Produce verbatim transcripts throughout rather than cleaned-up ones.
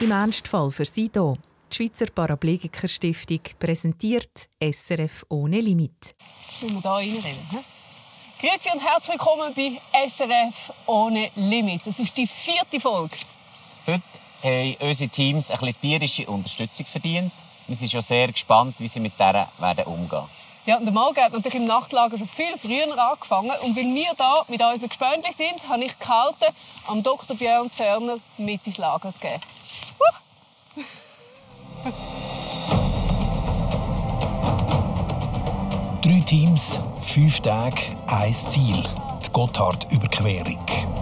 Im Ernstfall für Sie hier. Die Schweizer Paraplegiker-Stiftung präsentiert S R F ohne Limit. Sollen wir hier reinreden? He? Grüezi und herzlich willkommen bei S R F ohne Limit. Das ist die vierte Folge. Heute haben unsere Teams ein bisschen tierische Unterstützung verdient. Wir sind schon sehr gespannt, wie sie mit dieser werden umgehen. Ja, und der Morgen hat natürlich im Nachtlager schon viel früher angefangen. Und weil wir hier mit unseren Gespönchen sind, habe ich gehalten, am Doktor Björn Zörner mit ins Lager gegeben. Drei Teams, fünf Tage, ein Ziel: die Gotthard-Überquerung.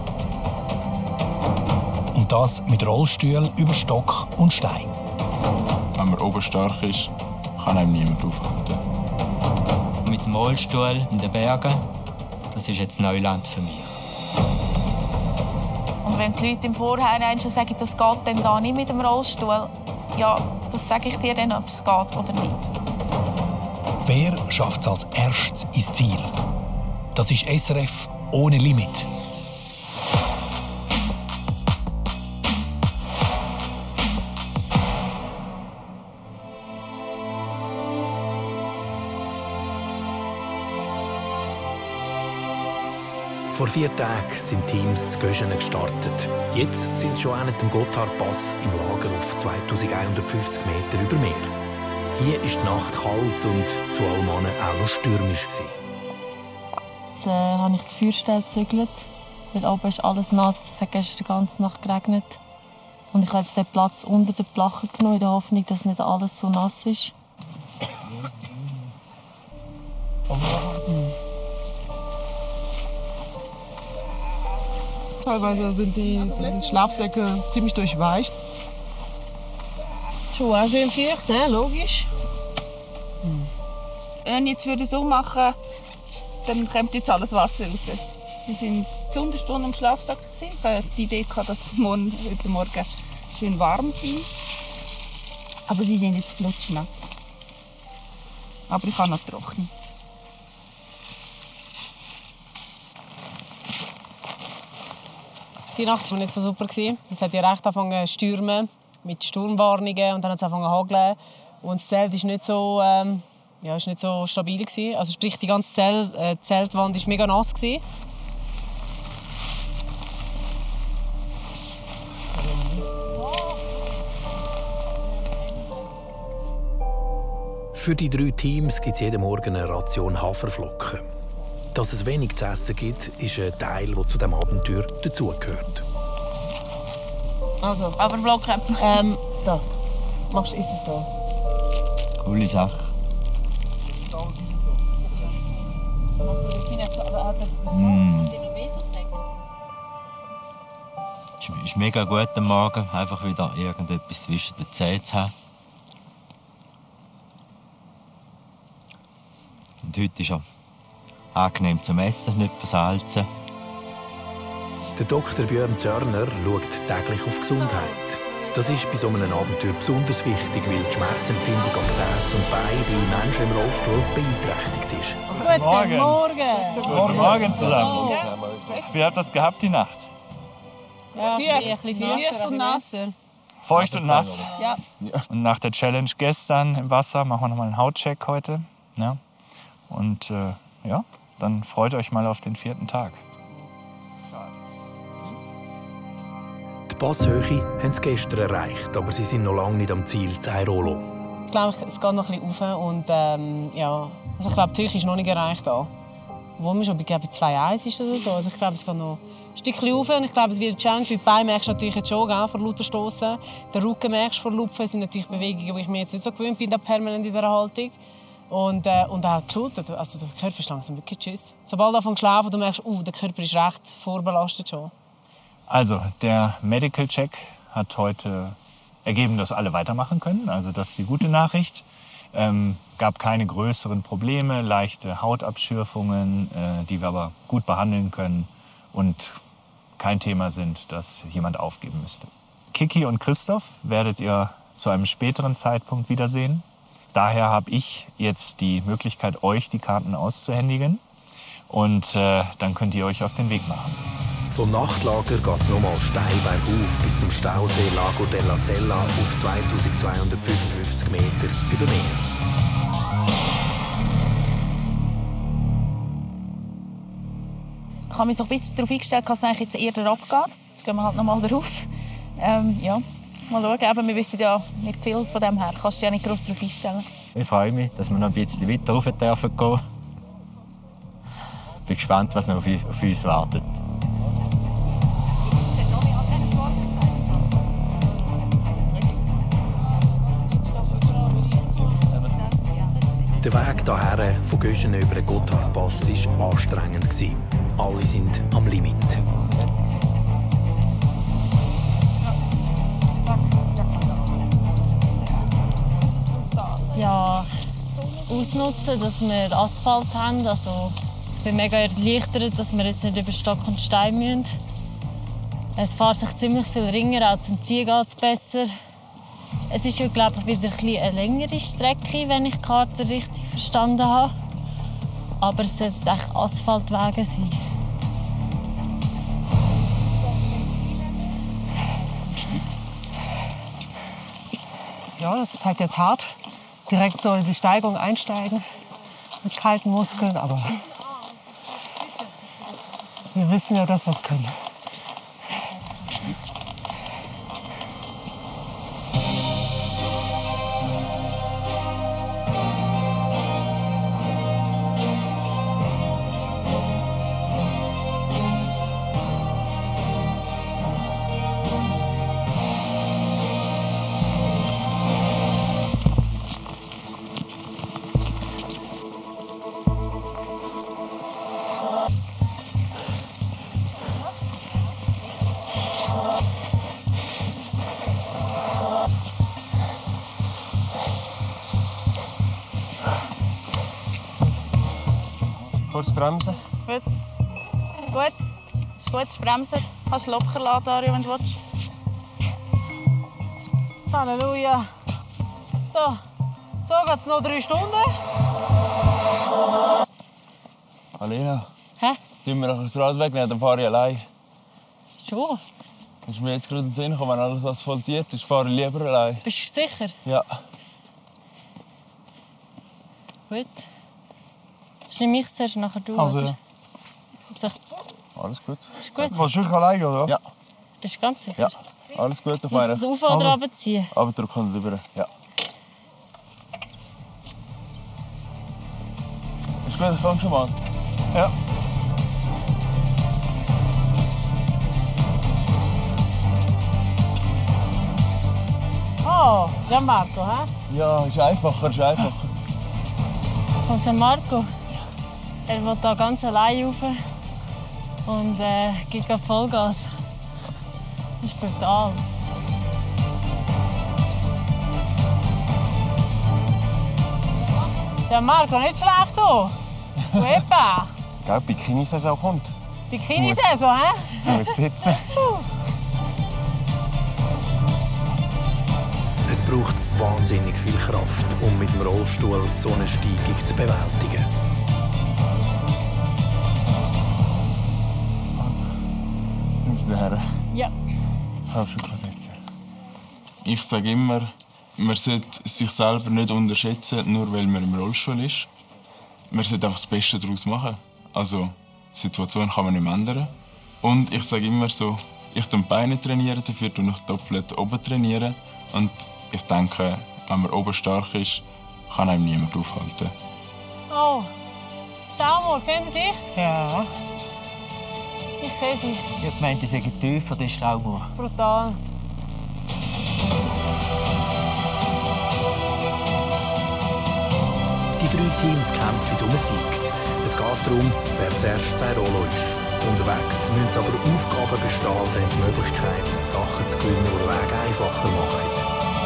Und das mit Rollstühlen über Stock und Stein. Wenn man oben stark ist, kann einem niemand aufhalten. Mit dem Rollstuhl in den Bergen, das ist jetzt Neuland für mich. Und wenn die Leute im Vorhinein schon sagen, das geht dann da nicht mit dem Rollstuhl, ja, das sage ich dir dann, ob es geht oder nicht. Wer schafft es als erstes ins Ziel? Das ist S R F ohne Limit. Vor vier Tagen sind Teams zu Göschenen gestartet. Jetzt sind sie schon an dem Gotthardpass im Lager auf zweitausendeinhundertfünfzig Meter über Meer. Hier ist die Nacht kalt und zu allem auch noch stürmisch. Jetzt äh, habe ich die Feuerstelle gezügelt, weil oben ist alles nass. Es hat gestern die ganze Nacht geregnet. Und ich habe jetzt den Platz unter den Plachen genommen, in der Hoffnung, dass nicht alles so nass ist. Teilweise sind die Schlafsäcke ziemlich durchweicht. Schon auch schön feucht, ne? Logisch. Hm. Wenn ich jetzt so machen würde, dann kommt jetzt alles Wasser raus. Sie sind zu Unterstunden im Schlafsack. Ich hatte die Idee, dass es morgen, heute Morgen schön warm ist. Aber sie sind jetzt flutschnass. Aber ich habe noch trocken. Die Nacht war nicht so super. Es hat ja recht angefangen zu stürmen, mit Sturmwarnungen, und dann hat es angefangen zu hageln. Und das Zelt ist nicht so, ähm, ja, ist nicht so stabil gewesen. Also sprich, die ganze Zelt, äh, Zeltwand war mega nass gewesen. Für die drei Teams gibt es jeden Morgen eine Ration Haferflocken. Dass es wenig zu essen gibt, ist ein Teil, der zu diesem Abenteuer dazugehört. Also, Haferflocken. ähm, da. Machst, ist es da? Coole Sache. Mm. Es ist mega gut am Morgen, einfach wieder irgendetwas zwischen den Zähnen zu haben. Und heute ist er angenehm zum Essen, nicht versalzen. Der Doktor Björn Zörner schaut täglich auf Gesundheit. Das ist bei so einem Abenteuer besonders wichtig, weil die Schmerzempfindung an Gesäß und Beinen bei Menschen im Rollstuhl beeinträchtigt ist. Guten Morgen! Morgen. Guten Morgen zusammen. Wie habt ihr das gehabt, die Nacht? Ja, Feucht, feucht und nass. Feucht und nass. Ja. Und nach der Challenge gestern im Wasser machen wir noch mal einen Hautcheck heute. Ja. Und äh, ja, dann freut euch mal auf den vierten Tag. Die Passhöhe haben sie gestern erreicht, aber sie sind noch lange nicht am Ziel Zairolo. Ich glaube, es geht noch ein bisschen rauf. Und, ähm, ja. also ich glaube, die Höhe ist noch nicht erreicht. Da. Wo wir schon bei zwei Komma eins ist das so. Also ich glaube, es geht noch ein Stückchen rauf. Und ich glaube, es wird eine Challenge. Die Beine merkst du natürlich jetzt schon, gell, vor lauter Stossen. Den Rücken merkst du vor Lupfen. Das sind natürlich Bewegungen, die ich mir jetzt nicht so gewöhnt bin, da permanent in dieser Haltung. Und, äh, und auch die Schulter, also der Körper ist langsam wirklich tschüss. Sobald du anfängst zu schlafen, du merkst, uh, der Körper ist recht vorbelastet schon. Also, der Medical Check hat heute ergeben, dass alle weitermachen können. Also das ist die gute Nachricht. Ähm, gab keine größeren Probleme, leichte Hautabschürfungen, äh, die wir aber gut behandeln können und kein Thema sind, dass jemand aufgeben müsste. Kiki und Christoph werdet ihr zu einem späteren Zeitpunkt wiedersehen. Daher habe ich jetzt die Möglichkeit, euch die Karten auszuhändigen. Und äh, dann könnt ihr euch auf den Weg machen. Vom Nachtlager geht es nochmal steil bergauf bis zum Stausee Lago della Sella auf zweitausendzweihundertfünfundfünfzig Meter über Meer. Ich habe mich so ein bisschen darauf eingestellt, dass es eigentlich jetzt eher abgeht. Jetzt gehen wir halt nochmal drauf. Ähm, ja, mal schauen. Aber wir wissen ja nicht viel von dem her. Kannst du dich ja nicht gross darauf einstellen. Ich freue mich, dass wir noch ein bisschen weiter rauf dürfen gehen. Ich bin gespannt, was noch auf uns wartet. Der Weg hierher von Göschen über den Gotthardpass war anstrengend. Alle sind am Limit. Ja, ausnutzen, dass wir Asphalt haben. Also, ich bin mega erleichtert, dass wir jetzt nicht über Stock und Stein müssen. Es fährt sich ziemlich viel ringer, auch zum Ziehen geht es besser. Es ist ja, glaube ich, wieder eine längere Strecke, wenn ich die Karte richtig verstanden habe. Aber es sollten echt Asphaltwege sein. Ja, das ist halt jetzt hart. Direkt so in die Steigung einsteigen mit kalten Muskeln, aber wir wissen ja, dass wir es können. Kurz bremsen. Gut. Gut. Ist gut, ist bremsen. Kannst du locker lassen, Dario, wenn du willst. Halleluja. So, so geht es noch drei Stunden. Alena. Hä? Tun wir noch das Rad wegnehmen, dann fahre ich allein. Schon? Ist mir jetzt gerade in den Sinn gekommen, wenn alles asphaltiert ist, fahre ich lieber allein. Bist du sicher? Ja. Gut. Das nehme ich zuerst, nachher du. Also, oder? ja. Also, Alles gut. ist gut? Willst du allein, oder? Ja. Bist du ganz sicher? Ja. Alles gut, auf Muss meiner. es auf oder runterziehen? Abdrücken und rüber. Ja. Ist gut, ich fange schon mal an. Ja. Oh, Gianmarco, hä? Ja, ist einfacher, ist einfacher. Und Gianmarco, er will hier ganz allein rauf und äh, gibt gerade Vollgas. Das ist brutal. Gianmarco, nicht schlecht hier. Uepa. Gell, Bikini-Saison kommt. Bikini-Saison, hä? Jetzt muss sitzen. Es braucht wahnsinnig viel Kraft, um mit dem Rollstuhl so eine Steigung zu bewältigen. Also, nimmst du her? Ja. Ich habe schon besser. Ich sage immer, man sollte sich selber nicht unterschätzen, nur weil man im Rollstuhl ist. Man sollte einfach das Beste daraus machen. Also, die Situation kann man nicht mehr ändern. Und ich sage immer so, ich trainiere die Beine, trainieren, dafür tue ich doppelt oben trainieren. Und ich denke, wenn man oben stark ist, kann einem niemand aufhalten. Oh, Staumauer, sehen Sie sie? Ja. Ich sehe sie. Ich meinte, sie sind tiefer, der Staumauer. Brutal. Die drei Teams kämpfen um einen Sieg. Es geht darum, wer zuerst sein Rollo ist. Unterwegs müssen aber Aufgaben bestehen, die die Möglichkeit, Sachen zu gewinnen, die den Weg einfacher machen.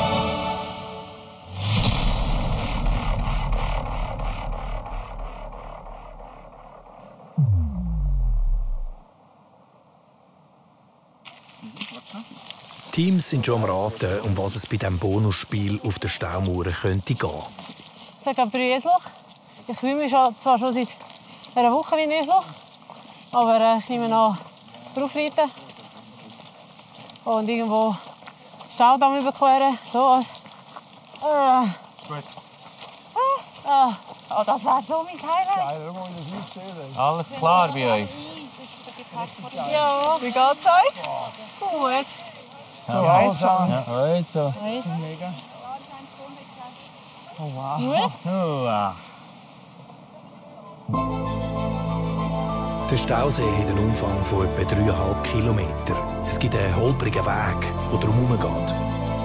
Teams sind schon am Raten, um was es bei diesem Bonusspiel auf der Staumauer könnte gehen. Ich sage Briesel. Ich fühle mich schon, zwar schon seit einer Woche wie nicht so. Aber äh, ich nehme noch draufreiten und irgendwo Staudamm überqueren. So was. Äh. Gut. Ah. Oh, das wäre so mein Highlight. Geil, schau mal, wie das aussieht. Alles klar bei euch? Ja. Wie geht's euch? Gut. So, eins schon. Ja, heute. Mega. Oh wow. Gut. Oh, wow. Der Stausee hat einen Umfang von etwa dreieinhalb Kilometer. Es gibt einen holprigen Weg, der darum herumgeht.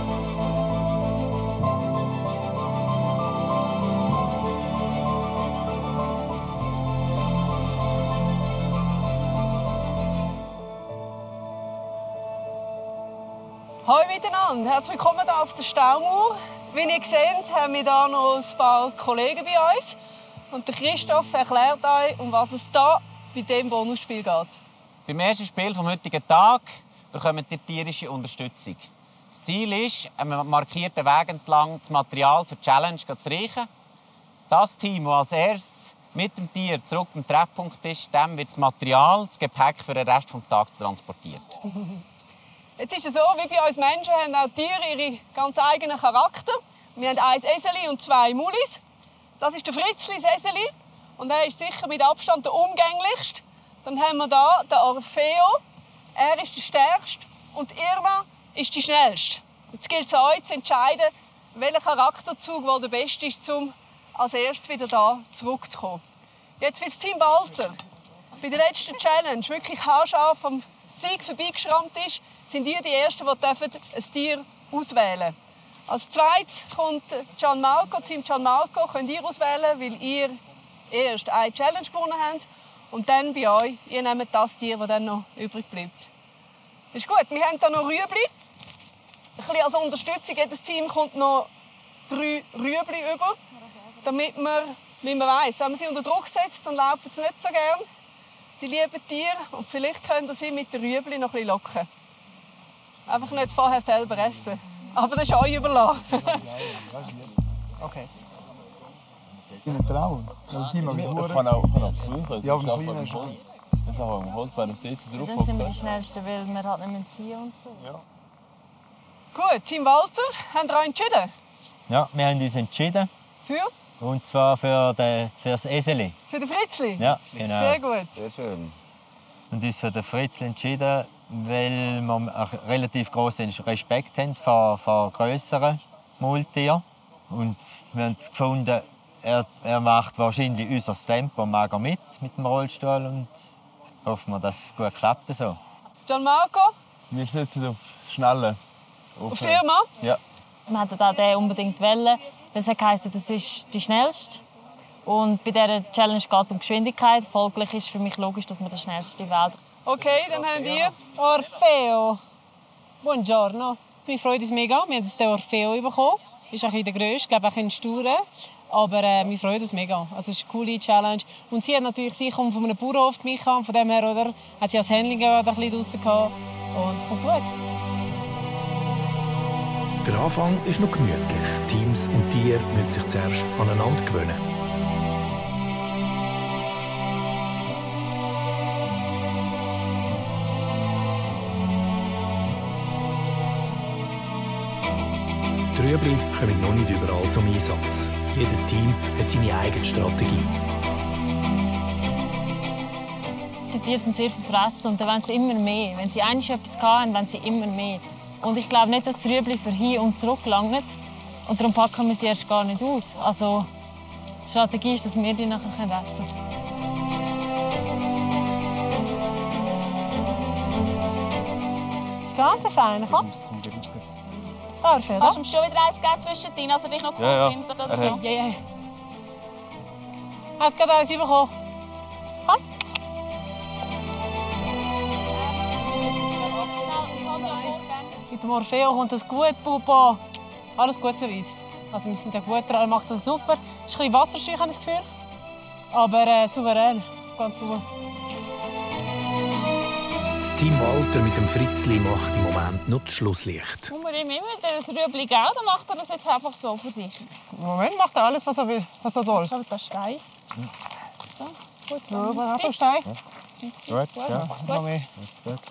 Hallo miteinander, herzlich willkommen hier auf der Staumauer. Wie ihr seht, haben wir hier noch ein paar Kollegen bei uns. Und der Christoph erklärt euch, um was es hier bei diesem Bonusspiel geht. Beim ersten Spiel vom heutigen Tag bekommt ihr tierische Unterstützung. Das Ziel ist, einem markierten Weg entlang das Material für die Challenge zu reichen. Das Team, das als erstes mit dem Tier zurück am Treffpunkt ist, dem wird das Material, das Gepäck für den Rest des Tages transportiert. Jetzt ist es so, wie bei uns Menschen haben auch Tiere ihre ganz eigenen Charakter. Wir haben ein Eseli und zwei Mulis. Das ist der Fritzli, das Eseli. Und er ist sicher mit Abstand der umgänglichste. Dann haben wir hier den Orfeo. Er ist der stärkste. Und Irma ist die schnellste. Jetzt gilt es euch zu entscheiden, welcher Charakterzug wohl der beste ist, um als erstes wieder hier zurückzukommen. Jetzt wird das Team Walter bei der letzten Challenge wirklich haarscharf am Sieg vorbeigeschrammt ist, sind ihr die Ersten, die ein Tier auswählen dürfen. Als zweites kommt Gianmarco, Team Gianmarco, könnt ihr auswählen, weil ihr erst eine Challenge gewonnen habt. Und dann bei euch, ihr nehmt das Tier, das dann noch übrig bleibt. Ist gut, wir haben hier noch Rüebli. Ein bisschen als Unterstützung, jedes Team kommt noch drei Rüebli über, damit man, wie man weiss, wenn man sie unter Druck setzt, dann laufen sie nicht so gern, die lieben Tiere. Und vielleicht könnt ihr sie mit den Rüebli noch ein bisschen locken. Einfach nicht vorher selber essen. Aber das ist euch überlassen. Okay. Sie sind trauen. Weil die mag ich Ich kann auch das Grün. Ja, aber ein kleiner schon. Das ist auch am Holz, wenn ich dort drauf Dann sind wir die Schnellsten, weil wir halt nicht mehr ziehen und so. Ja. Gut, Team Walter, habt ihr euch entschieden? Ja, wir haben uns entschieden. Für? Und zwar für, den, für das Eseli. Für den Fritzli? Ja, genau. Sehr gut. Sehr schön. Und uns für den Fritzli entschieden, weil wir einen relativ grossen Respekt haben vor, vor grösseren Maultieren. Und wir haben gefunden, er, er macht wahrscheinlich unser Tempo mag er mit, mit dem Rollstuhl. Und hoffen wir, dass es gut klappt so. Gianmarco? Wir setzen auf das Schnelle. Auf, auf die Irma? Ja. Wir wollten auch den unbedingt wählen. Das heisst, das ist die schnellste. Und bei dieser Challenge geht es um Geschwindigkeit. Folglich ist für mich logisch, dass wir den schnellsten wählen. Okay, dann haben wir Orfeo. Buongiorno. Wir freuen uns mega. Wir haben jetzt den Orfeo bekommen. Ist auch der grösste, ich glaube auch ein Sture. Aber äh, wir freuen uns mega. Also, es ist eine coole Challenge. Und sie hat natürlich, sie kommt von einem Bauernhof, mich an. Von dem her, oder, hat sie als Handling ein bisschen draussen gehabt. Und es kommt gut. Der Anfang ist noch gemütlich. Teams und Tiere müssen sich zuerst aneinander gewöhnen. Die Rüebli kommen noch nicht überall zum Einsatz. Jedes Team hat seine eigene Strategie. Die Tiere sind sehr verfressen und dann wollen sie immer mehr. Wenn sie einmal etwas haben, wollen sie immer mehr. Und ich glaube nicht, dass das Rüebli für hin und zurück langt. Und darum packen wir sie erst gar nicht aus. Also, die Strategie ist, dass wir die nachher essen können. Das ist ganz fein, komm. Orfeo, Kannst du ihm schon wieder eins geben zwischen denen, als er dich noch cool Ja, ja. findet oder Er so? hat's. Ja, ja. Er hat gerade eins bekommen. Komm. Mit dem Orfeo kommt das gut, Pupo. Alles gut soweit. Also wir sind ja gut dran, er macht das super. Es ist ein bisschen Wasserstich, habe ich das Gefühl. Aber äh, souverän, ganz super. Das Team Walter mit dem Fritzli macht im Moment noch das Schlusslicht. Muss man ihm immer das Rüebli geben, oder macht er das jetzt einfach so für sich? Im Moment macht er alles, was er will, was er soll. Ich habe das Stein. Gut, Ja, gut. Stein. Gut, ja. Noch mehr. Gut.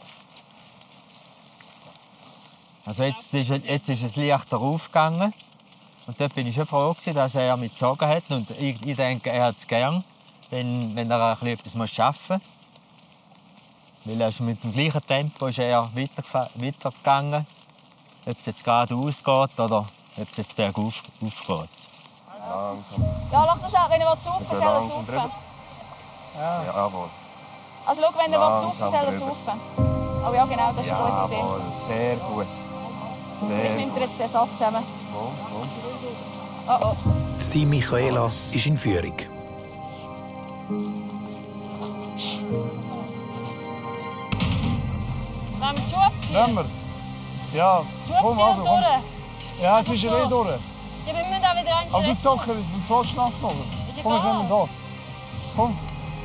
Also jetzt ist, jetzt ist es leichter aufgegangen. Und dort bin ich schon froh, dass er mich gezogen hat. Und ich, ich denke, er hat es gern, wenn, wenn er ein bisschen etwas arbeiten muss. Weil er ist mit dem gleichen Tempo ist er weitergegangen. Ob es jetzt geradeaus geht oder ob es jetzt bergauf aufgeht. Langsam. Ja, lach das an, wenn er saufen Ich soll bin er langsam saufen. drüber. Ja. Jawohl. Also schau, wenn er Langsam saufen soll er drüber. saufen. Aber ja, genau, das ist eine gute Idee. Jawohl, sehr gut. Sehr Ich nehme gut. dir jetzt den Sack zusammen. Komm, komm. Oh oh. Das Team Michaela ist in Führung. Wollen wir die Schuhe abziehen? Nehmen wir. Ja, Schuhe komm, abziehen also, und komm. durch. Ja, jetzt ist er eh durch. Ja, wir müssen auch wieder Aber du einschrecken. Socken, du fährst nass noch. Ist Komm, ich egal. nehme da. Komm.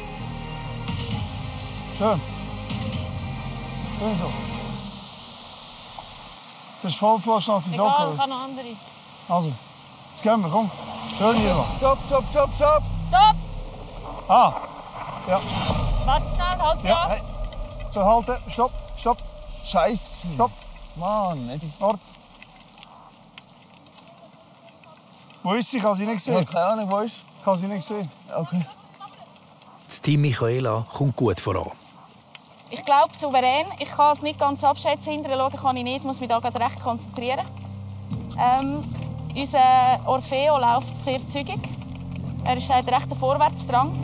Schön. Schön so. Das ist voll nasse Egal, Socken. ich habe noch andere. Also, jetzt gehen wir, komm. Schön hier noch. Stopp, stopp, stopp, stopp! Stopp! Ah, ja. Warte schnell, halt sie Ja, an. hey. So, halten. Stopp, stopp. Scheiße! Stopp. Mann, nicht die Warte. Wo ist sie? Ich habe sie nicht gesehen. Ja, keine Ahnung, wo ist sie? Ich habe sie nicht gesehen. Okay. Das Team Michaela kommt gut voran. Ich glaube souverän. Ich kann es nicht ganz abschätzen. Hinterher schauen kann ich nicht. Ich muss mich da gerade recht konzentrieren. Ähm, unser Orfeo läuft sehr zügig. Er ist hat recht einen Vorwärtsdrang.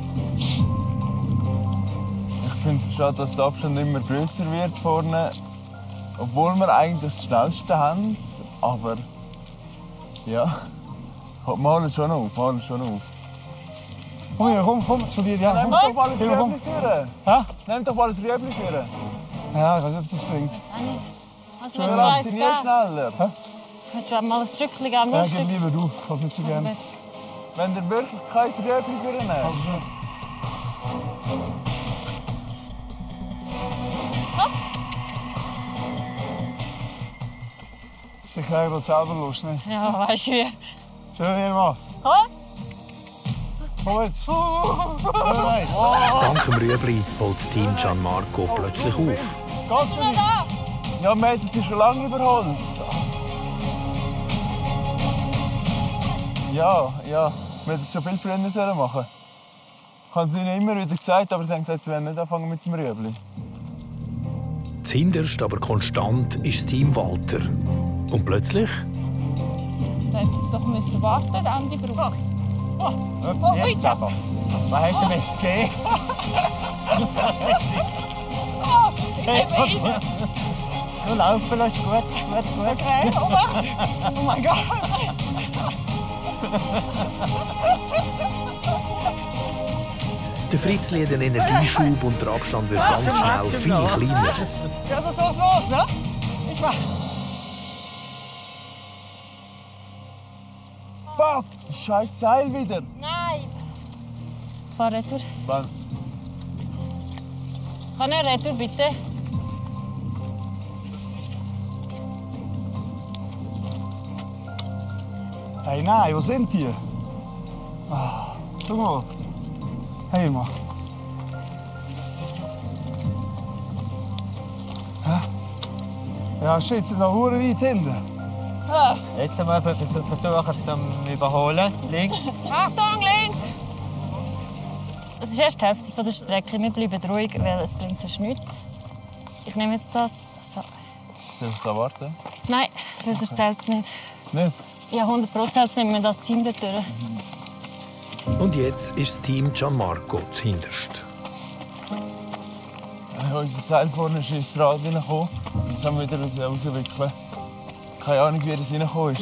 Ich finde es schade, dass der Abstand immer grösser wird vorne. Obwohl wir eigentlich das Schnellste haben. Aber ja, wir holen schon auf. Wir holen schon auf. Komm hier, komm, komm, zu dir. Ja, Nimm komm. doch mal das Hier, komm. Rüebli führen. Hä? Nimm doch mal das Rüebli führen. Ja, ich weiß nicht, ob das bringt. Auch nicht. Also, Wir wenn du laufen weißt, nie gell? schneller. Willst du mal ein Stückchen geben? Nur Ja, ein gib Stück. lieber du. Ich kann es nicht so gerne. Wenn ihr wirklich kein Rüebli führen Also nehmt. schön. Hopp. Sicher gerade selber los, ne? Ja, weißt du wie. Schön hier mal. Komm. Komm jetzt. Schön, hey. Dank dem Rüebli holt das Team Gianmarco plötzlich auf. Gas Bist du noch da? Ja, wir hätten sie schon lange überholt. Ja, ja. Wir hätten es schon viel früher sollen machen. Ich habe es ihnen immer wieder gesagt, aber sie haben gesagt, sie wollen nicht anfangen mit dem Rüebli. Zuhinterst, aber konstant ist das Team Walter. Und plötzlich Da hätte jetzt doch müssen warten, der Andi braucht. Oh, oh, Jetzt ui. aber. Was hast du mir jetzt gegeben? Oh, ich gebe rein. Nur laufen lassen, gut, gut, gut. Okay, Obacht. Oh mein Gott. der Fritzli hat einen Energieschub und der Abstand wird ganz schnell viel kleiner. Ja, so ist los, ne? Ich mach. Fuck, das scheiß Seil wieder. Nein. Fahr retour. Wann? Kann er retour, bitte? Hey, nein, wo sind die? Ah, schau mal. Hey, mal. Hä? Ja, shit, sind da hure weit hinten. Ah. Jetzt einmal versuchen zum Überholen. Links. Achtung, links. Es ist erst die Hälfte von der Strecke. Wir bleiben ruhig, weil es bringt sonst nichts. Ich nehme jetzt das. So. Soll ich da warten? Nein, weil sonst zählt es nicht. Nicht? Ja, hundert Prozent nehmen wir das Team dort durch. Und jetzt ist das Team Gianmarco zuhinterst. Ja, unser Seil vorne ist ins Rad reingekommen. Jetzt haben wir wieder rauswickeln. Keine Ahnung, wie das reingekommen ist.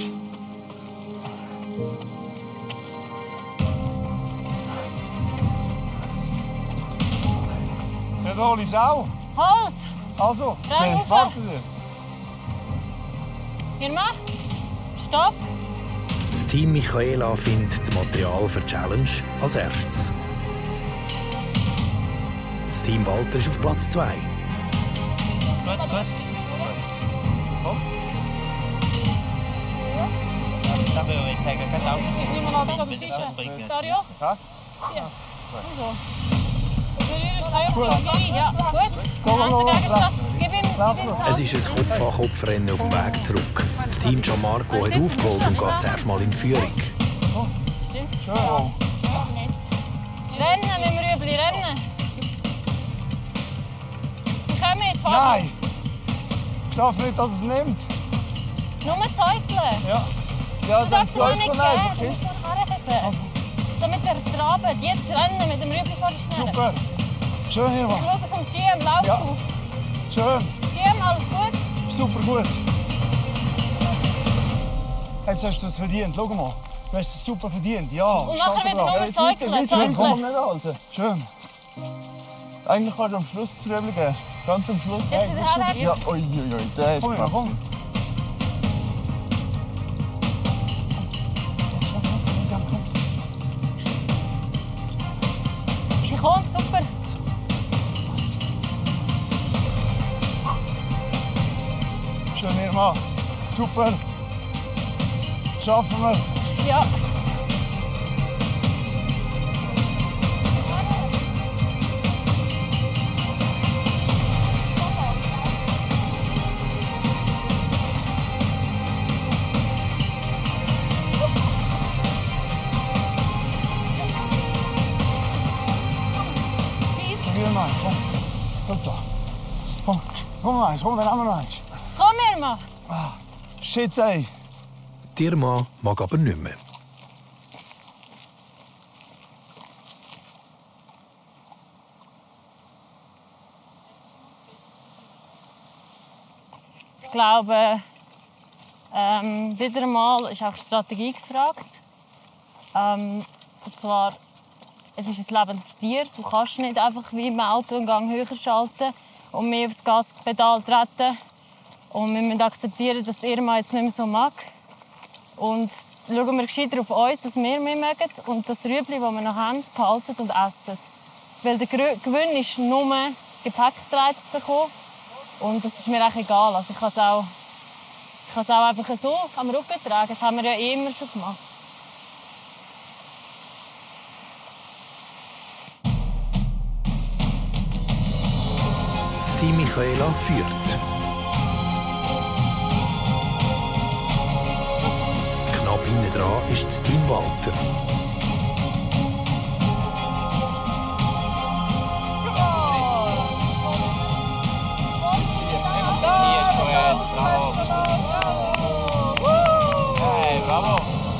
Ja, da hol ich es auch. Hals! Also, Rein rauf. warte dir. Irma, stopp! Das Team Michaela findet das Material für die Challenge als erstes. Das Team Walter ist auf Platz zwei. Gut, gut. Komm. Da würde ich sagen, kannst du auch. Ich nehme mal ab, aber Fische. Das bringt nichts. Dario? Ja? Ja. Ja, gut. Es ist ein Kopf-an-Kopf-Rennen auf dem Weg zurück. Das Team Gianmarco hat aufgeholt und geht zuerst mal in Führung. Rennen, wenn wir Rüebli rennen. Sie kommen jetzt fahren. Nein! Ich schaffe nicht, dass es nimmt. Nur Zeugeln. Ja. Ja, du dann darfst es noch nicht geben, einfach, du musst noch herheben. Damit er trabt. Jetzt rennen mit dem Rüebli vor der Schnelle. Super. Schön, Ich Irma. schaue es um die G M, lauf Ja. du. Schön. G M, alles gut? Super gut. Jetzt hast du es verdient. Schau mal. Du hast es super verdient. Ja. Und nachher wieder nur Zeugeln. Schön, komm. nicht halten. Schön. Eigentlich kannst du am Schluss das Rüebli geben. Ganz am Schluss. Jetzt wieder herheben. Ja, ui, ui, ui, der ist Komm, Irma, komm. Sie kommt, super. Schön, Irma. Super. Schaffen wir. Ja. Probier mal. Komm. Guck da. Komm. Komm mal eins. Komm, dann haben wir noch eins. Komm, Irma. Ah, shit, ey. Die Irma mag aber nicht mehr. Ich glaube, ähm, wieder einmal ist auch Strategie gefragt. Ähm, und zwar, es ist ein Lebenstier. Du kannst nicht einfach wie im Auto einen Gang höher schalten und mehr aufs Gaspedal treten. Und wir müssen akzeptieren, dass die Irma jetzt nicht mehr so mag. Und schauen wir gescheiter auf uns, dass wir mehr mögen und das Rüebli, das wir noch haben, behalten und essen. Weil der Gewinn ist nur, das Gepäck getragen zu bekommen. Und das ist mir eigentlich egal. Also ich kann es auch, ich kann es auch einfach so am Rücken tragen. Das haben wir ja eh immer schon gemacht. Das Team Michaela führt. Knapp hinten dran ist das Team Walter. Hey, bravo!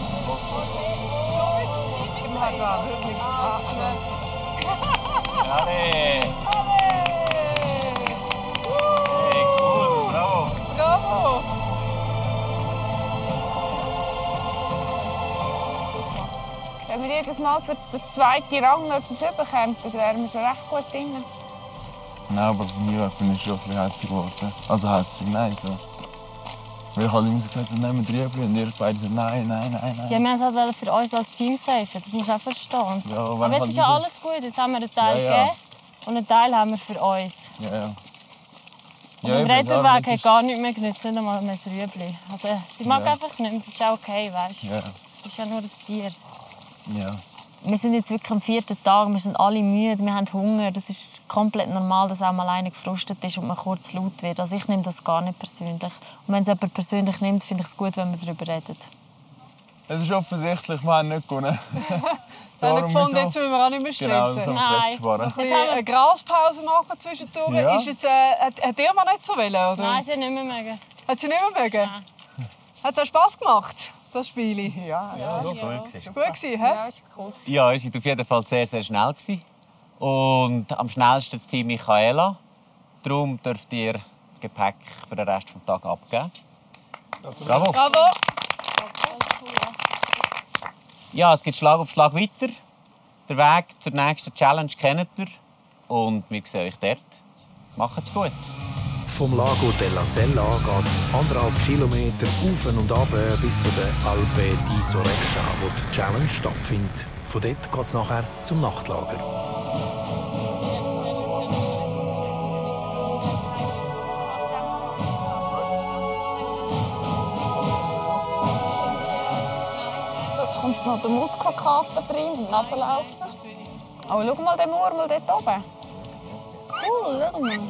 Alle! Hey, cool, bravo! Bravo! Wenn wir jedes Mal für den zweiten Rang noch etwas überkämpfen, wären wir schon recht gut drin. Nein, aber bei mir bin ich schon ein bisschen hässlich geworden. Also hässlich, nein. So. Weil ich halt immer gesagt habe, nehmen wir Rüebli und ihr beide so, nein, nein, nein, nein. Ja, wir wollten es halt für uns als Team safen. Das musst du auch verstehen. Ja, aber jetzt halt ist ja so- alles gut. Jetzt haben wir einen Teil Ja, ja. gegeben und einen Teil haben wir für uns. Ja, ja. Und Ja, im eben, Rettungsweg darum hat ist- gar nichts mehr genützt, nicht einmal mehr das Rüebli. Also, sie mag Ja. einfach nicht mehr. Das ist auch okay, weißt du. Ja, Das ist ja nur ein Tier. ja. Wir sind jetzt wirklich am vierten Tag, wir sind alle müde, wir haben Hunger. Das ist komplett normal, dass auch mal einer gefrustet ist und man kurz laut wird. Also ich nehme das gar nicht persönlich. Und wenn es jemand persönlich nimmt, finde ich es gut, wenn wir darüber reden. Es ist offensichtlich, wir haben nicht gewonnen. Wir haben Darum gefunden, wieso- jetzt müssen wir auch nicht mehr Genau, stressen. um Kräfte sparen. Ein bisschen eine Graspause machen zwischendurch. Ja. Ist es, äh, hat, hat Irma nicht so wollen, oder? Nein, sie hat nicht mehr mögen. Hat sie nicht mehr mögen? Hat es Spass gemacht, das Spiel? Ja, ja, doch. ja. Ist gut gewesen, hä? Ja, ist cool. Ja, ihr seid auf jeden Fall sehr, sehr schnell gewesen. Und am schnellsten das Team Michaela. Darum dürft ihr das Gepäck für den Rest des Tages abgeben. Bravo! Bravo! Ja, es geht Schlag auf Schlag weiter. Den Weg zur nächsten Challenge kennt ihr. Und wir sehen euch dort. Macht's gut! Vom Lago della Sella geht es anderthalb Kilometer auf und ab bis zu der Alpe di Sorescia, wo die Challenge stattfindet. Von dort geht es nachher zum Nachtlager. So, jetzt kommt noch der Muskelkater drin, im Nebenlaufen. Oh, schau mal den Murmel dort oben. Cool, schau mal.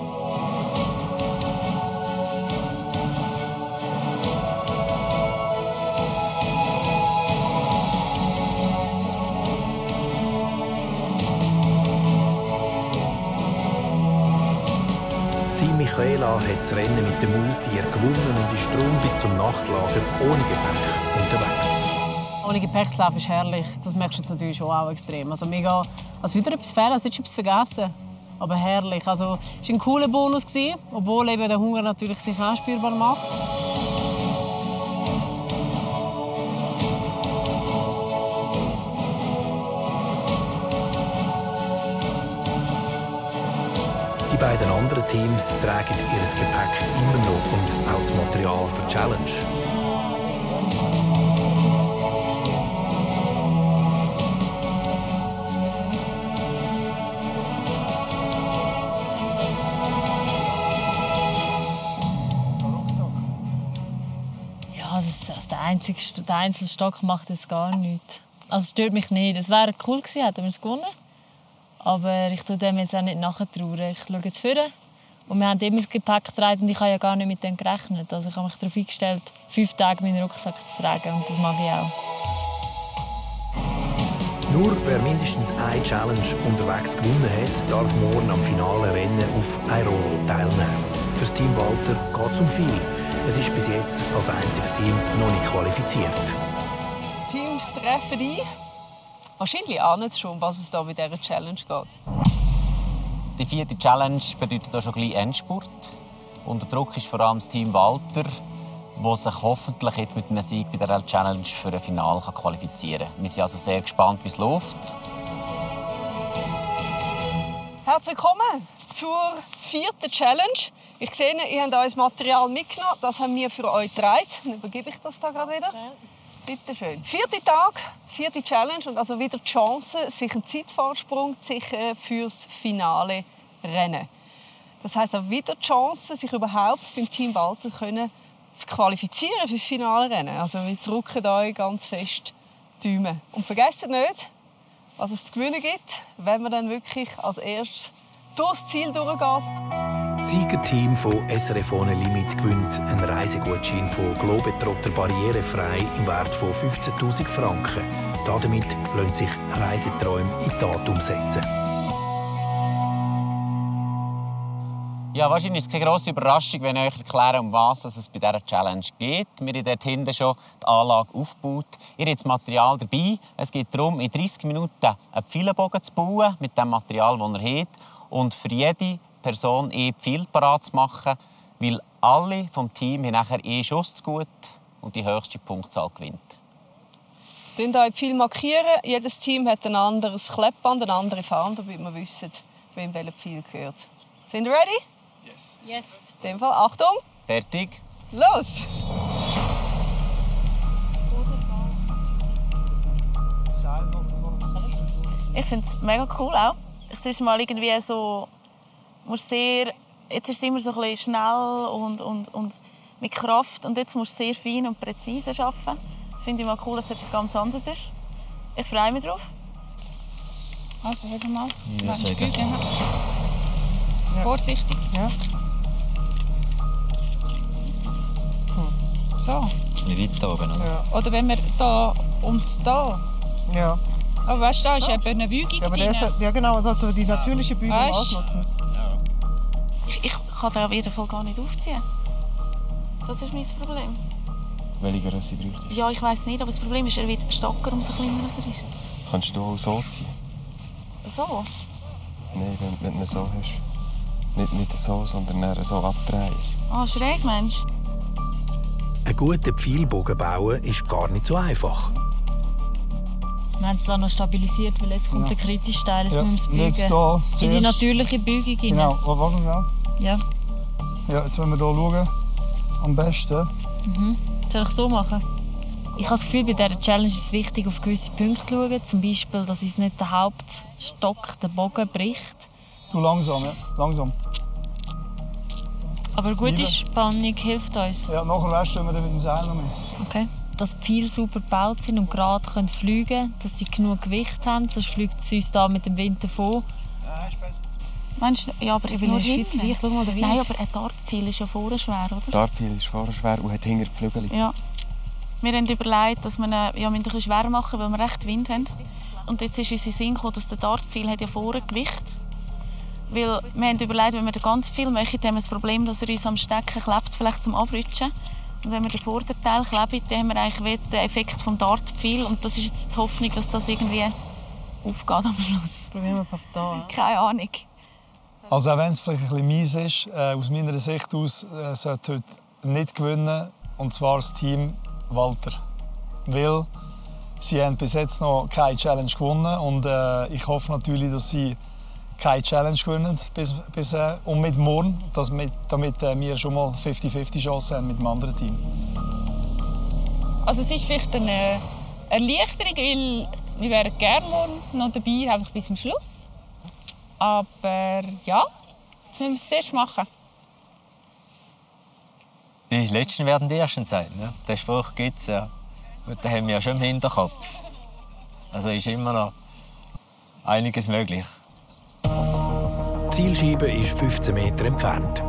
Das Team Michaela hat das Rennen mit dem Multier gewonnen und ist darum bis zum Nachtlager ohne Gepäck unterwegs. Ohne Gepäck zu laufen ist herrlich. Das merkst du jetzt natürlich schon auch extrem. Also mega, also wieder etwas fehlen, also etwas vergessen. Aber herrlich. Also, es war ein cooler Bonus, obwohl eben der Hunger natürlich sich auch spürbar macht. Die beiden anderen Teams tragen ihr Gepäck immer noch und auch das Material für die Challenge. Der einzige, der einzelne Stock macht das gar nichts. Also es stört mich nicht. Es wäre cool gewesen, hätten wir es gewonnen. Aber ich tue dem jetzt auch nicht nachtrauern. Ich schaue jetzt vorne. Und wir haben immer das Gepäck getragen und ich habe ja gar nicht mit dem gerechnet. Also ich habe mich darauf eingestellt, fünf Tage meinen Rucksack zu tragen. Und das mache ich auch. Nur wer mindestens eine Challenge unterwegs gewonnen hat, darf morgen am finalen Rennen auf Airolo teilnehmen. Für das Team Walter geht es um viel. Es ist bis jetzt als einziges Team noch nicht qualifiziert. Teams treffen ein. Wahrscheinlich ahnen sie schon, was es da bei dieser Challenge geht. Die vierte Challenge bedeutet auch schon gleich Endspurt. Unter Druck ist vor allem das Team Walter, das sich hoffentlich jetzt mit einem Sieg bei dieser Challenge für ein Finale qualifizieren kann. Wir sind also sehr gespannt, wie es läuft. Herzlich willkommen zur vierten Challenge. Ich sehe, ihr habt euch Material mitgenommen. Das haben wir für euch getragen. Dann übergebe ich das da gerade wieder. Bitte schön. Vierter Tag, vierte Challenge und also wieder die Chance, sich einen Zeitvorsprung zu sichern fürs finale Rennen. Das heisst auch wieder die Chance, sich überhaupt beim Team Walter können zu qualifizieren fürs finale Rennen. Also wir drücken euch ganz fest die Daumen. Und vergesst nicht, was es zu gewinnen gibt, wenn man dann wirklich als erstes durchs Ziel durchgeht. Das Siegerteam von S R F ohne Limit gewinnt einen Reisegutschein von Globetrotter barrierefrei im Wert von fünfzehntausend Franken. Damit lassen sich Reiseträume in die Tat umsetzen. Ja, wahrscheinlich ist es keine grosse Überraschung, wenn ich euch erkläre, um was es bei dieser Challenge geht. Wir haben dort hinten schon die Anlage aufgebaut. Ihr habt das Material dabei. Es geht darum, in dreißig Minuten einen Pfeilenbogen zu bauen mit dem Material, das ihr habt. Und für jede Person einen Pfeil parat zu machen, weil alle vom Team haben nachher einen Schuss zu gut und die höchste Punktzahl gewinnt. Wir markieren euch viel markieren. Jedes Team hat ein anderes Klebband, eine andere Farbe, damit wir wissen, wem welcher Pfeil gehört. Sind ihr ready? Yes. Yes. In dem Fall, Achtung! Fertig. Los! Ich finde es mega cool auch. Es ist mal irgendwie so, musst sehr, jetzt ist es immer so ein bisschen schnell und, und, und mit Kraft und jetzt musst du sehr fein und präzise arbeiten. Finde ich mal cool, dass es etwas ganz anderes ist. Ich freue mich drauf. Also, hör mal. Ja, sehr gut. Ja. Vorsichtig. Ja. Hm. So. Nicht weit oben, oder? Ja. Oder wenn wir da und da. Ja. Aber weißt du, da ist eben eine Bügung ja, aber drin. der, ja genau, also die natürliche Bügung ausnutzen. Ich, ich kann den auf jeden Fall gar nicht aufziehen. Das ist mein Problem. Welche Größe bräuchte ich? Ja, ich weiss nicht, aber das Problem ist, er wird stocker, umso kleiner er ist. Kannst du auch so ziehen? So? Nein, wenn, wenn du ihn so hast. Nicht, nicht so, sondern eher so abdrehen. Ah, schräg, Mensch. Einen guten Pfeilbogen bauen ist gar nicht so einfach. Wir haben es dann noch stabilisiert, weil jetzt kommt ja. der kritische Teil, jetzt ja. müssen wir es beugen. Da in die natürliche Beugung rein. Genau, warte mal. Ja. Ja, jetzt wollen wir hier schauen. Am besten. Mhm. Soll ich so machen? Ich habe das Gefühl, bei dieser Challenge ist es wichtig, auf gewisse Punkte zu schauen. Zum Beispiel, dass uns nicht der Hauptstock, der Bogen, bricht. Du langsam, ja. Langsam. Aber gute Spannung hilft uns. Ja, nachher weißt du, wir dann mit dem Seil noch mehr. Okay. dass die Pfeile sauber gebaut sind und gerade fliegen können, dass sie genug Gewicht haben, sonst fliegt es uns da mit dem Wind davon. Meinst du, ja, aber ich will Nur nicht hinten. Schweiz, schau mal, nein, aber ein Dartpfeil ist ja vorne schwer, oder? Dartpfeil ist vorne schwer und hat hinter die Flügel. Ja. Wir haben überlegt, dass wir ihn ja, ein bisschen schwer machen, weil wir recht Wind haben. Und jetzt ist uns in den Sinn gekommen, dass der Dartpfeil hat ja vorne Gewicht. Weil wir haben überlegt, wenn wir ganz viel machen, haben wir das Problem, dass er uns am Stecken klebt, vielleicht zum Abrutschen. Und wenn wir den Vorderteil kleben, dann haben wir eigentlich den Effekt vom Dartpfeil. Und das ist jetzt die Hoffnung, dass das irgendwie aufgeht am Schluss. Probieren wir da. Keine Ahnung. Also auch wenn es vielleicht ein bisschen mies ist, äh, aus meiner Sicht aus äh, sollte heute nicht gewinnen, und zwar das Team Walter. Weil sie haben bis jetzt noch keine Challenge gewonnen und äh, ich hoffe natürlich, dass sie keine Challenge gewinnen bis, bis, äh, und mit morgen, dass mit, damit äh, wir schon mal fifty fifty Chancen haben mit dem anderen Team. Also es ist vielleicht eine Erleichterung, weil wir wären gerne morgen noch dabei, einfach bis zum Schluss. Aber ja, jetzt müssen wir es zuerst machen. Die Letzten werden die Ersten sein. Ne? Den Spruch gibt es ja. Und den haben wir ja schon im Hinterkopf. Also ist immer noch einiges möglich. Die Zielscheibe ist fünfzehn Meter entfernt.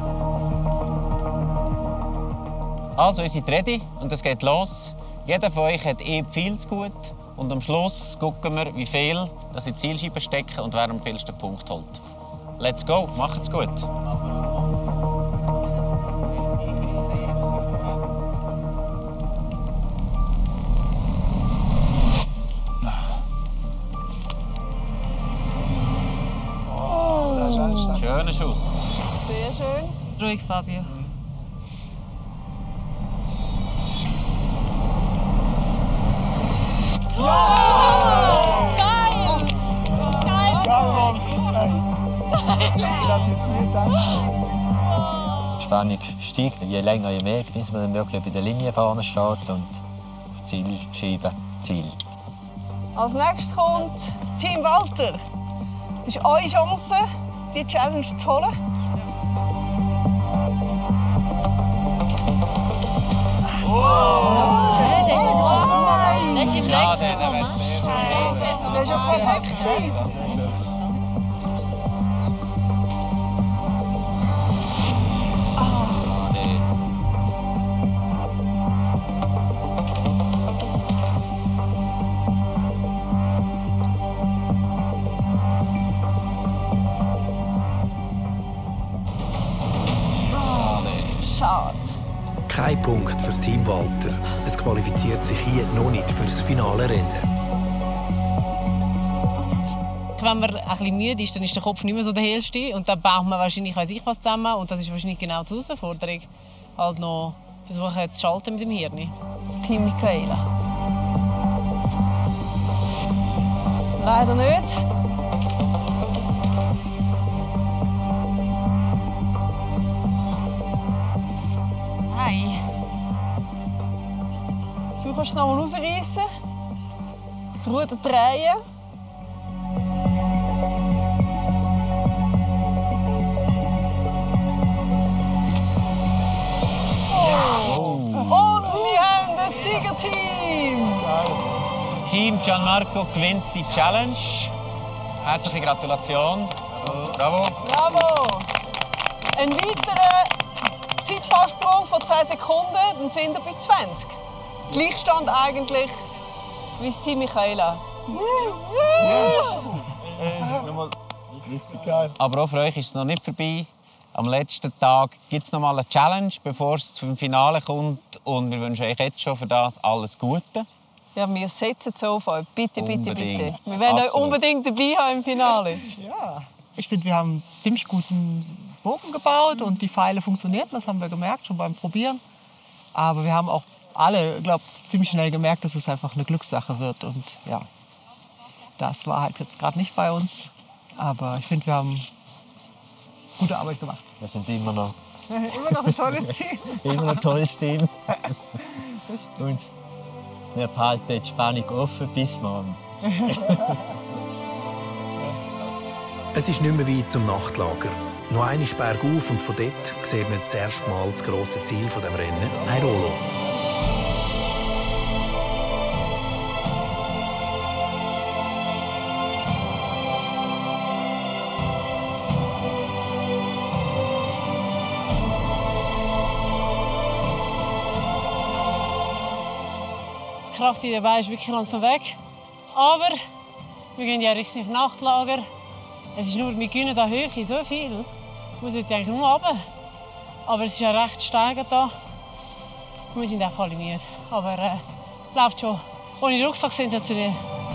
Also, ihr seid ready und es geht los. Jeder von euch hat eh viel zu gut. Und am Schluss schauen wir, wie viel das in die Zielscheibe stecken und wer am vielsten Punkt holt. Let's go, macht's gut! Oh, schöner Schuss. Sehr schön. Ruhig, Fabio. Ja! Geil! Geil! Die Spannung steigt, je länger, je mehr, bis man dann wirklich bei der Linie vorne steht und auf die Zielscheibe zielt. Als nächstes kommt Team Walter. Das ist eure Chance, die Challenge zu holen. Oh. Das ist im Ja, letzten der, der Moment. Das war ja perfekt. Ah, der. Schade. Kein Punkt für das Team Walter. Es qualifiziert sich hier noch nicht für das finale Rennen. Wenn man ein bisschen müde ist, dann ist der Kopf nicht mehr so der hellste und dann baut man wahrscheinlich weiss ich was zusammen und das ist wahrscheinlich genau die Herausforderung, halt noch versuchen zu schalten mit dem Hirn. Team Michaela. Leider nicht. Nein. Du kannst es noch mal rausreißen. Das Ruder drehen. Und wir haben das Siegerteam! Team Gianmarco gewinnt die Challenge. Herzliche Gratulation. Bravo. Bravo! Ein weiterer Zeitvorsprung von zehn Sekunden, dann sind wir bei zwanzig. Gleichstand eigentlich wie das Team Michaela. Yes! Äh, nochmal richtig geil. Aber auch für euch ist es noch nicht vorbei. Am letzten Tag gibt es noch mal eine Challenge, bevor es zum Finale kommt. Und wir wünschen euch jetzt schon für das alles Gute. Ja, wir setzen es auf euch. Bitte, bitte, Unbedingt. bitte. Wir werden euch unbedingt dabei haben im Finale. Ja, ich finde, wir haben einen ziemlich guten Bogen gebaut und die Pfeile funktionierten. Das haben wir gemerkt, schon beim Probieren. Aber wir haben auch alle, glaube ich, ziemlich schnell gemerkt, dass es einfach eine Glückssache wird. Und ja, das war halt jetzt gerade nicht bei uns. Aber ich finde, wir haben gute Arbeit gemacht. Wir sind immer noch, Immer noch ein tolles Team. immer noch ein tolles Team. Und wir behalten die Spannung offen bis morgen. Es ist nicht mehr weit zum Nachtlager. Noch eine bergauf und von dort sieht man das erste Mal das grosse Ziel dieses Rennen, Airolo. Kraft in den Beinen ist wirklich langsam weg. Aber wir gehen ja Richtung Nachtlager. Es ist nur, wir gewinnen da Höhe so viel. Wir sollten eigentlich nur runter. Aber es ist ja recht steigend da. Und wir sind auch alle müde. Aber äh, läuft schon. Ohne Rucksack sensationell.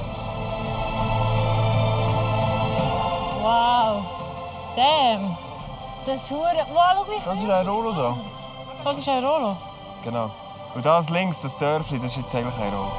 Wow. Damn. Das ist hure. Wow, schau wie. Das ist ein Rolo da. Das ist ein Rolo. Genau. Und das links, das Dörfli, das ist jetzt eigentlich ein Rolo.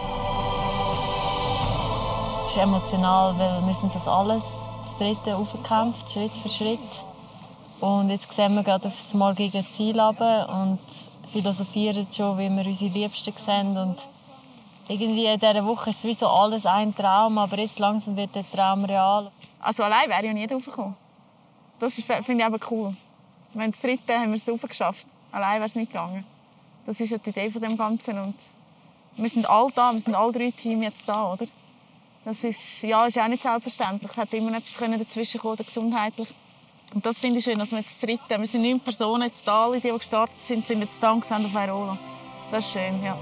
Es ist emotional, weil wir sind das alles das dritte aufgekämpft, Schritt für Schritt. Und jetzt sehen wir gerade auf das Mal gegen das Ziel runter und philosophieren schon, wie wir unsere Liebsten sehen. Und irgendwie in dieser Woche ist sowieso alles ein Traum, aber jetzt langsam wird der Traum real. Also allein wäre ich nie draufgekommen. Das finde ich aber cool. Wir haben das dritte haben wir es geschafft. Allein wäre es nicht gegangen. Das ist ja die Idee von dem Ganzen. Und wir sind alle da, wir sind alle drei Teams jetzt da, oder? Das ist, ja, ist auch nicht selbstverständlich. Es hätte immer etwas dazwischen kommen, gesundheitlich. Und das finde ich schön, dass wir jetzt das dritte, wir sind neun Personen jetzt da, alle, die, die gestartet sind, sind jetzt da und sehen auf Airolo. Das ist schön, ja.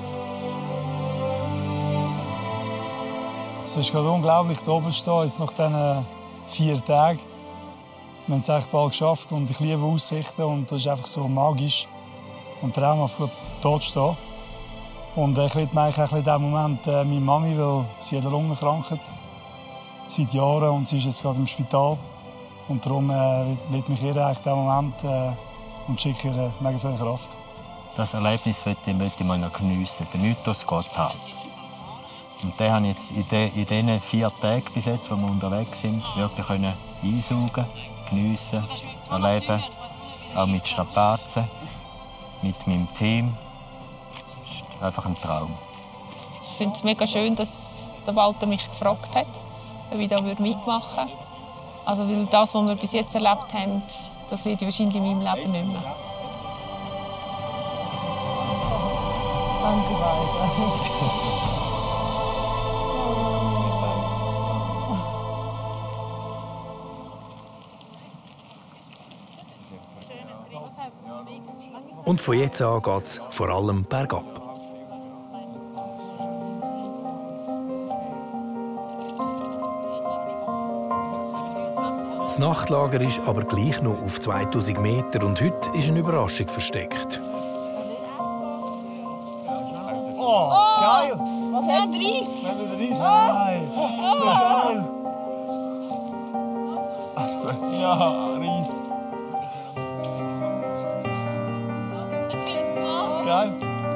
Es ist gerade unglaublich, hier oben zu stehen, jetzt nach diesen vier Tagen. Wir haben es echt bald geschafft und ich liebe Aussichten und das ist einfach so magisch. Und traumhaft, hier zu stehen. Und ich will eigentlich auch in diesem Moment äh, meine Mami, weil sie hat eine Lungenerkrankung seit Jahren und sie ist jetzt gerade im Spital. Und darum äh, will ich mich ihr eigentlich in diesem Moment äh, und schicke ihr äh, mega viel Kraft. Das Erlebnis möchte ich, möchte ich mal noch geniessen, den Mythos Gotthard. Und den habe ich jetzt in, de, in diesen vier Tagen bis jetzt, wo wir unterwegs sind, wirklich können einsaugen, geniessen, erleben. Auch mit Strapazen, mit meinem Team. Das ist einfach ein Traum. Ich finde es mega schön, dass der Walter mich gefragt hat, ob ich da mitmachen würde. Also, weil das, was wir bis jetzt erlebt haben, das wird wahrscheinlich in meinem Leben nicht mehr. Danke weiter. Und von jetzt an geht es vor allem bergab. Das Nachtlager ist aber gleich noch auf zweitausend Meter und heute ist eine Überraschung versteckt. Oh, geil! Was hat Reis? Wir haben Reis. Nein, so geil! Also, ja, Reis. Geil.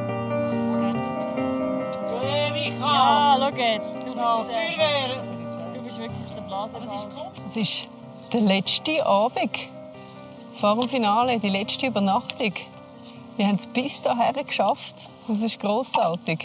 Ja, schau jetzt. Du bist, äh, du bist wirklich der Blasenfahrer. Es ist der letzte Abend vor dem Finale, die letzte Übernachtung. Wir haben es bis hierher geschafft. Das ist grossartig.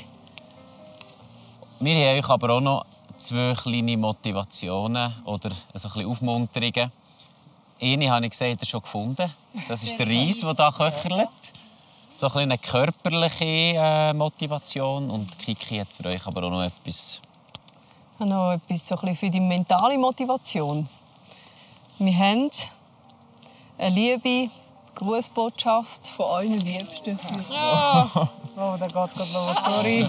Wir haben euch aber auch noch zwei kleine Motivationen oder so ein bisschen Aufmunterungen. Eine habe ich gesagt, habt ihr schon gefunden. Das ist der Reis, der hier köchelt. So ein eine körperliche äh, Motivation. Und Kiki hat für euch aber auch noch etwas. Ich habe noch etwas so ein für die mentale Motivation. Wir haben eine liebe Grußbotschaft von euren Liebsten. Ja. Oh, da geht's gerade los. Sorry.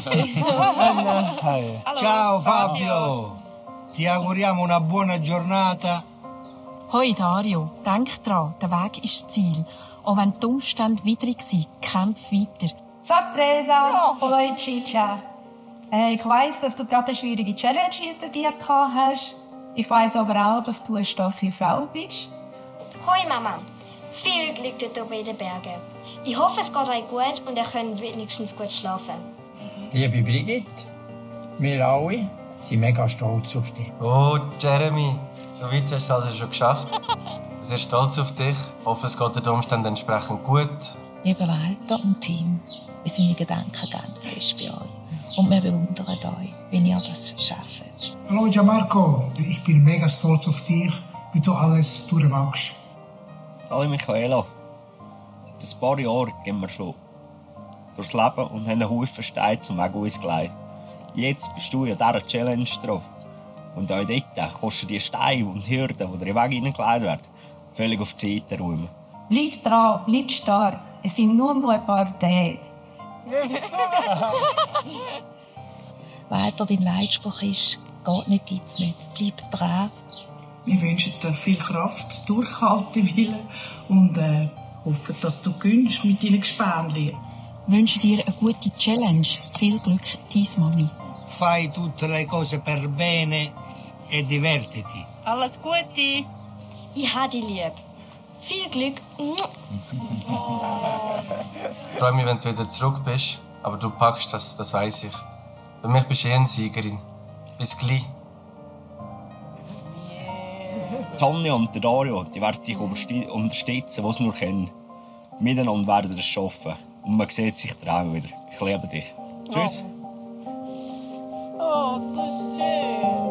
Hey. Ciao Fabio, ti auguriamo una buona giornata. Hoi Dario, denk dran, der Weg ist das Ziel. Auch wenn die Umstände widrig sind, kämpf weiter. Sorpresa, hoi Chicha. Äh, ich weiss, dass du gerade eine schwierige Challenge hinter dir gehabt hast. Ich weiss aber auch, dass du eine starke Frau bist. Hoi Mama, viel Glück dort oben in den Bergen. Ich hoffe, es geht euch gut und ihr könnt wenigstens gut schlafen. Liebe Brigitte, wir alle sind mega stolz auf dich. Oh, Jeremy, so weit hast du es also schon geschafft. Sehr stolz auf dich. Ich hoffe, es geht den Umständen entsprechend gut. Liebe Walter und Team, unsere Gedanken ganz fest bei euch. Und wir bewundern euch, wenn ihr das schafft. Hallo Gianmarco, ich bin mega stolz auf dich, wie du alles durchmachst. Hallo Michaela. Seit ein paar Jahren gehen wir schon durchs Leben und haben einen Haufen Steine zum Weg ausgelegt. Jetzt bist du in dieser Challenge drauf. Und auch dort kosten die Steine und Hürden, die dir in den Weg hineingelegt werden, völlig auf die Seite räumen. Bleib dran, bleib stark. Es sind nur noch ein paar Tage. weiter dein Leitspruch ist, geht nicht, gibt es nicht. Bleib dran. Wir wünschen dir viel Kraft, Durchhaltewillen und äh, hoffen, dass du gönnst mit deinen Gespänli. Wünsche dir eine gute Challenge. Viel Glück, deine Mami. Fai tutte le cose per bene e divertiti. Alles Gute. Ich habe dich lieb. Viel Glück. Ich freue mich, wenn du wieder zurück bist. Aber du packst das, das weiss ich. Für mich bist du eh eine Siegerin. Bis gleich. Tanja und der Dario, die werden dich unterstützen, wo sie nur können. Miteinander werden wir es schaffen. Und man sieht sich dann auch wieder. Ich liebe dich. Tschüss. Oh, so schön.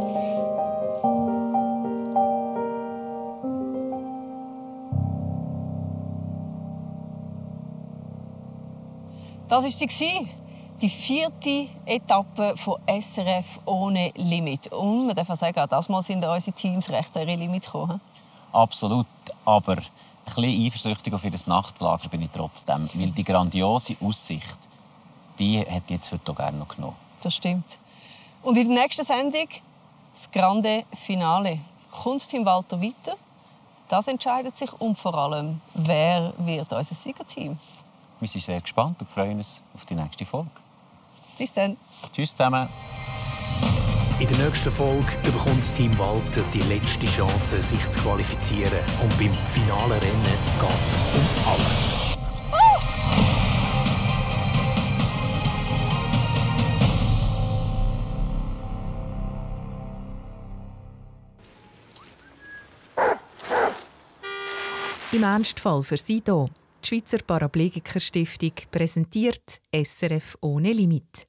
Das war sie, die vierte Etappe von S R F ohne Limit. Und man darf auch sagen, auch das Mal sind unsere Teams recht an ihre Limit gekommen. Absolut, aber ein bisschen eifersüchtig auf ihr Nachtlager bin ich trotzdem, weil die grandiose Aussicht, die hätte ich jetzt heute auch gerne noch genommen. Das stimmt. Und in der nächsten Sendung das Grande Finale. Kommt das Team Walter weiter? Das entscheidet sich und vor allem, wer wird unser Siegerteam? Wir sind sehr gespannt und freuen uns auf die nächste Folge. Bis dann. Tschüss zusammen. In der nächsten Folge bekommt das Team Walter die letzte Chance, sich zu qualifizieren. Und beim finalen Rennen geht es um alles. Im Ernstfall für Sie hier. Die Schweizer Paraplegiker Stiftung präsentiert S R F ohne Limit.